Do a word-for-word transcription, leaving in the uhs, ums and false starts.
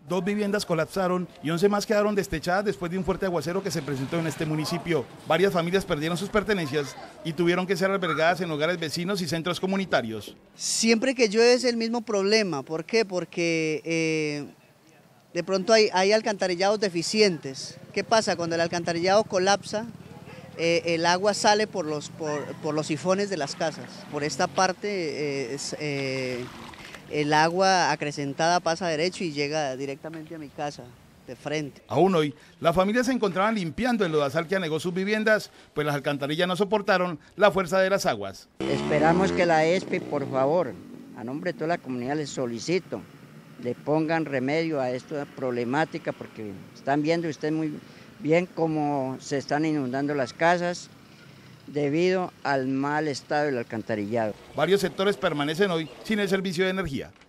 Dos viviendas colapsaron y once más quedaron destechadas después de un fuerte aguacero que se presentó en este municipio. Varias familias perdieron sus pertenencias y tuvieron que ser albergadas en hogares vecinos y centros comunitarios. Siempre que llueve es el mismo problema. ¿Por qué? Porque eh, de pronto hay, hay alcantarillados deficientes. ¿Qué pasa? Cuando el alcantarillado colapsa, eh, el agua sale por los, por, por los sifones de las casas. Por esta parte eh, es, eh, el agua acrecentada pasa derecho y llega directamente a mi casa, de frente. Aún hoy, las familias se encontraban limpiando el lodazal que anegó sus viviendas, pues las alcantarillas no soportaron la fuerza de las aguas. Esperamos que la E S P I, por favor, a nombre de toda la comunidad les solicito, le pongan remedio a esta problemática, porque están viendo ustedes muy bien cómo se están inundando las casas debido al mal estado del alcantarillado. Varios sectores permanecen hoy sin el servicio de energía.